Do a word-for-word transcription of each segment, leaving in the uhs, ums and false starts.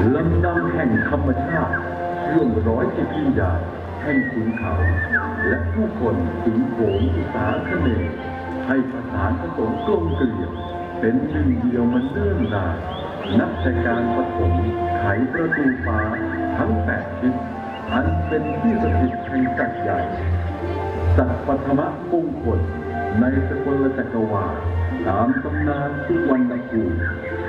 ลำนำแห่งธรรมชาติเรื่องร้อยที่ยิ่งใหญ่แห่งขุนเขาและผู้คนถึงโขงอุตาคเนย์ให้ประสานผสมกลมเกลี่ยเป็นหนึ่งเดียวมันเนิ่นนานนับแต่การผสมไขประตูฟ้าทั้งแปดทิศอันเป็นที่สถิตแห่งสัตว์ใหญ่สัตว์ปฐมมงคลในสกลจักรวาลตามตำนานสุวรรณภูมิ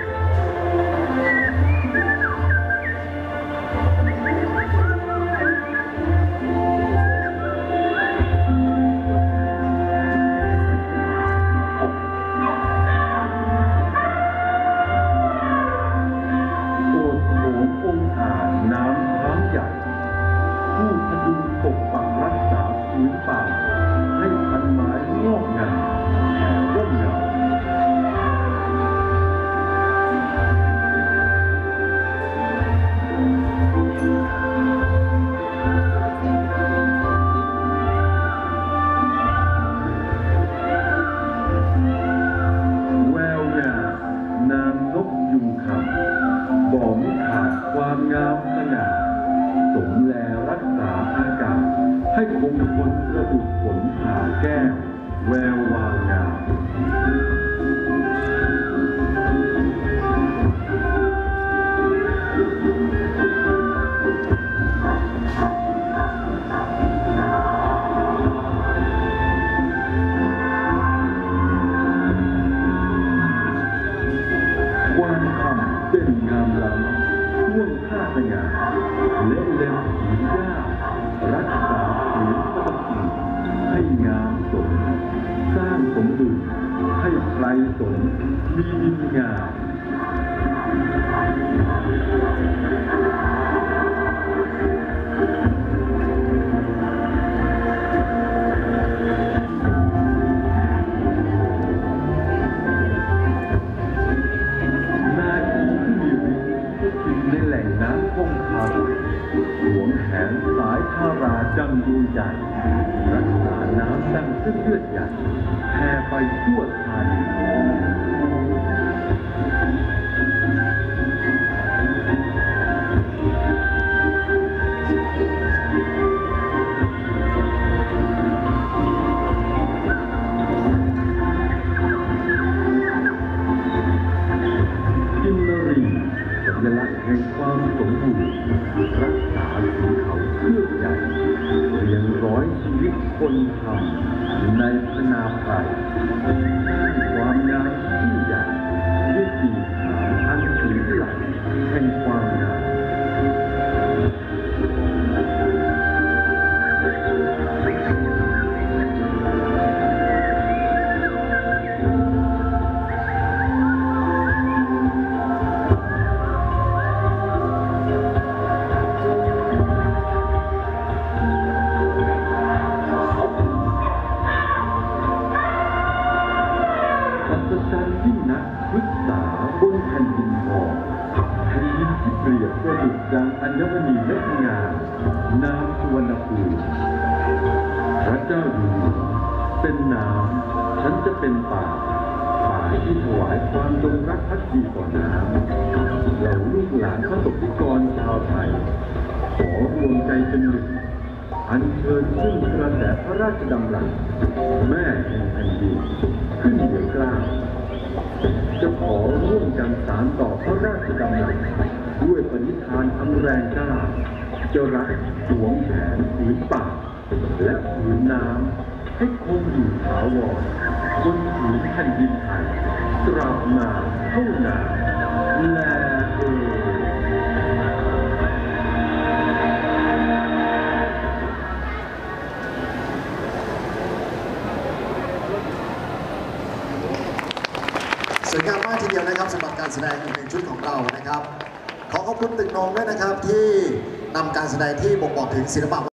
ความงามสง่าสมแลรักษาอากาศให้คงทนประดุจฝนหาแก้วแวววางามความคำเป็นงามล้ำท่วงท่าสง่าเล่นเล่นผิวหญ้ารักษาผิวปกติให้งามสมสร้างสมดุลให้ไพรสมมีดินงามในแหล่งน้ำคงคาหวงแหนสายทาราจังดูใหญ่รักษาน้ำดังเส้นเลือดใหญ่แผ่ไปทั่วไทยสัญลักษณ์แห่งความสมบูรณ์รักษาขุนเขาเพื่อใหญ่เรียงร้อยชีวิตคนทำในพนาไพรความงามที่ใหญ่ด้วยปีกหางอันสูงใหญ่แห่งความงามจันยิ่งนักศึกษาบนแผ่นดินทองแผ่นดินที่เปรียบประดุจดังอัญมณีเม็ดงามน้ำสุวรรณภูมิพระเจ้าอยู่หัวเป็นน้ำฉันจะเป็นป่าป่าที่ถวายความจงรักภักดีต่อน้ำเราลูกหลานพระสงฆ์นิกรชาวไทยขอรวมใจเป็นหนึ่งอัญเชิญซึ่งกระแสพระราชดำรัสแม่แห่งแผ่นดินขึ้นเหนือกล้าจะขอร่วมกันสานต่อพระราชดำรัสด้วยปณิธานอันแรงกล้าจะรักสวมแขนผืนป่าและผืนน้ำให้คงอยู่ถาวรบนผืนแผ่นดินไทยตราบนานเท่านานแลเอสวยงามมากทีเดียวนะครับสำหรับการแสดงอีกหนึ่งชุดของเรานะครับขอขอบคุณตึกนงด้วยนะครับที่นำการแสดงที่บ่งบอกถึงศิลปะ